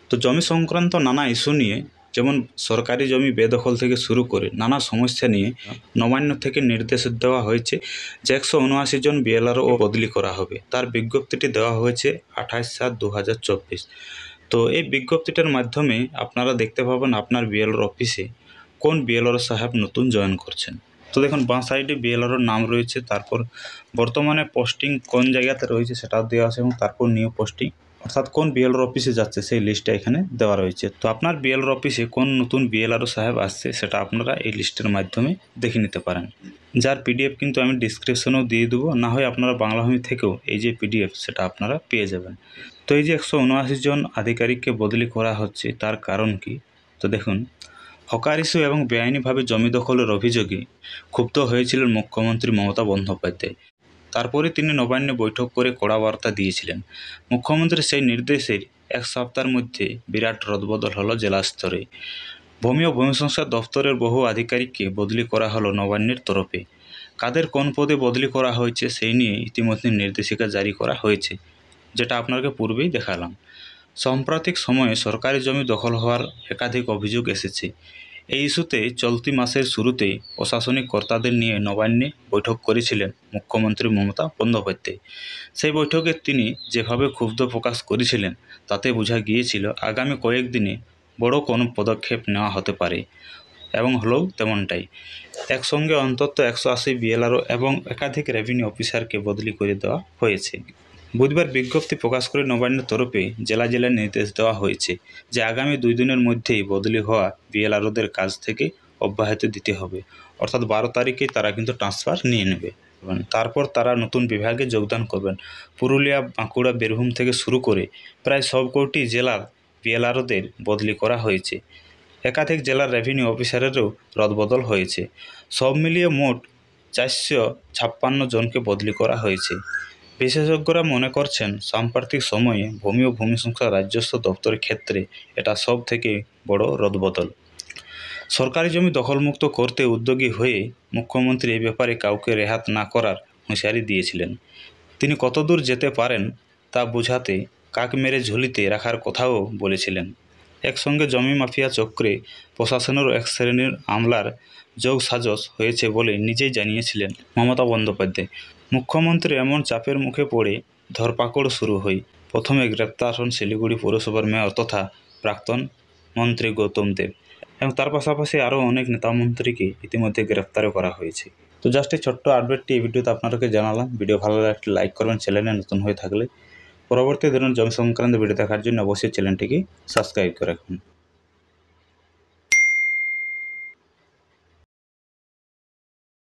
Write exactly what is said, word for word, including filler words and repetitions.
তো জমি সংক্রান্ত নানা ইস্যু নিয়ে, যেমন সরকারি জমি বেদখল থেকে শুরু করে নানা সমস্যা নিয়ে নবান্ন থেকে নির্দেশ দেওয়া হয়েছে যে একশো উনআশি জন বিএলআরও বদলি করা হবে। তার বিজ্ঞপ্তিটি দেওয়া হয়েছে আঠাশ সাত দু হাজার চব্বিশ। তো এই বিজ্ঞপ্তিটার মাধ্যমে আপনারা দেখতে পাবেন আপনার বিএলআর অফিসে কোন বিএলআর সাহেব নতুন জয়েন করছেন। তো দেখুন বাঁ সাইডে বিএলআরওর নাম রয়েছে, তারপর বর্তমানে পোস্টিং কোন জায়গাতে রয়েছে সেটাও দেওয়া আছে এবং তারপর নিউ পোস্টিং অর্থাৎ কোন বিএলআর অফিসে যাচ্ছে সেই লিস্টটা এখানে দেওয়া রয়েছে। তো আপনার বিএলআর অফিসে কোন নতুন বিএলআরও সাহেব আসছে সেটা আপনারা এই লিস্টের মাধ্যমে দেখে নিতে পারেন, যার পিডিএফ কিন্তু আমি ডিসক্রিপশনেও দিয়ে দেবো, না হয় আপনারা বাংলাভূমি থেকেও এই যে পিডিএফ সেটা আপনারা পেয়ে যাবেন। তো এই যে একশো উনআশি জন আধিকারিককে বদলি করা হচ্ছে তার কারণ কি? তো দেখুন, হকার ইস্যু এবং বেআইনিভাবে জমি দখলের অভিযোগে ক্ষুব্ধ হয়েছিলেন মুখ্যমন্ত্রী মমতা বন্দ্যোপাধ্যায়। তারপরে তিনি নবান্নে বৈঠক করে কড়া বার্তা দিয়েছিলেন। মুখ্যমন্ত্রীর সেই নির্দেশের এক সপ্তাহের মধ্যে বিরাট রদবদল হলো জেলা স্তরে। ভূমি ও ভূমি সংস্কার দপ্তরের বহু আধিকারিককে বদলি করা হলো নবান্নের তরফে। কাদের কোন পদে বদলি করা হয়েছে সেই নিয়ে ইতিমধ্যে নির্দেশিকা জারি করা হয়েছে, যেটা আপনাকে পূর্বেই দেখালাম। সাম্প্রতিক সময়ে সরকারি জমি দখল হওয়ার একাধিক অভিযোগ এসেছে। এই ইস্যুতে চলতি মাসের শুরুতেই প্রশাসনিক কর্তাদের নিয়ে নবান্নে বৈঠক করেছিলেন মুখ্যমন্ত্রী মমতা বন্দ্যোপাধ্যায়। সেই বৈঠকে তিনি যেভাবে ক্ষুব্ধ প্রকাশ করেছিলেন তাতে বোঝা গিয়েছিল আগামী কয়েকদিনে বড় কোনো পদক্ষেপ নেওয়া হতে পারে, এবং হলেও তেমনটাই। একসঙ্গে অন্তত একশো আশি বিএলআরও এবং একাধিক রেভিনিউ অফিসারকে বদলি করে দেওয়া হয়েছে। বুধবার বিজ্ঞপ্তি প্রকাশ করে নবান্নের তরফে জেলা জেলায় নির্দেশ দেওয়া হয়েছে যে আগামী দুই দিনের মধ্যেই বদলি হওয়া বিএলআরওদের কাজ থেকে অব্যাহতি দিতে হবে, অর্থাৎ বারো তারিখেই তারা কিন্তু ট্রান্সফার নিয়ে নেবে। তারপর তারা নতুন বিভাগে যোগদান করবেন। পুরুলিয়া, বাঁকুড়া, বীরভূম থেকে শুরু করে প্রায় সবকটি জেলার বিএলআরওদের বদলি করা হয়েছে। একাধিক জেলার রেভিনিউ অফিসারেরও রদবদল হয়েছে। সব মিলিয়ে মোট চারশো ছাপ্পান্ন জনকে বদলি করা হয়েছে। বিশেষজ্ঞরা মনে করছেন সাম্প্রতিক সময়ে ভূমি ও ভূমি সংস্কার রাজস্ব দপ্তরের ক্ষেত্রে এটা সব থেকে বড় রদবদল। সরকারি জমি দখলমুক্ত করতে উদ্যোগী হয়ে মুখ্যমন্ত্রী এই ব্যাপারে কাউকে রেহাত না করার হুঁশিয়ারি দিয়েছিলেন। তিনি কতদূর যেতে পারেন তা বোঝাতে কাক মেরে ঝুলিতে রাখার কথাও বলেছিলেন। একসঙ্গে জমি মাফিয়া চক্রে প্রশাসনেরও এক শ্রেণীর আমলার যোগসাজশ হয়েছে বলে নিজেই জানিয়েছিলেন মমতা বন্দ্যোপাধ্যায়। মুখ্যমন্ত্রী এমন চাপের মুখে পড়ে ধরপাকড় শুরু হয়। প্রথমে গ্রেপ্তার হন শিলিগুড়ি পৌরসভার মেয়র তথা প্রাক্তন মন্ত্রী গৌতম দেব, এবং তার পাশাপাশি আরও অনেক নেতামন্ত্রীকে ইতিমধ্যে গ্রেপ্তারও করা হয়েছে। তো জাস্ট এই ছোট্ট আপডেটটি এই ভিডিওতে আপনাদেরকে জানালাম। ভিডিও ভালো লাগলে একটি লাইক করবেন, চ্যানেলে নতুন হয়ে থাকলে। পরবর্তী ধরনের জমি সংক্রান্ত ভিডিও দেখার জন্য অবশ্যই চ্যানেলটিকে সাবস্ক্রাইব করে রাখুন।